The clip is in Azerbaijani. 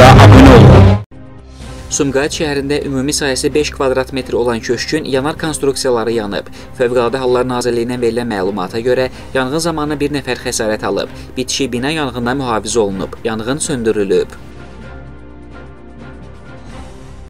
kanalımıza abone olun. Sumqayıt şəhərində ümumi sayəsi 5 kvadrat metr olan köşkün yanar konstruksiyaları yanıb. Fövqəladə Hallar Nazirliyindən verilən məlumata görə yanğın zamanı bir nəfər xəsarət alıb. Bitişik bina yanğından mühafizə olunub. Yanğın söndürülüb.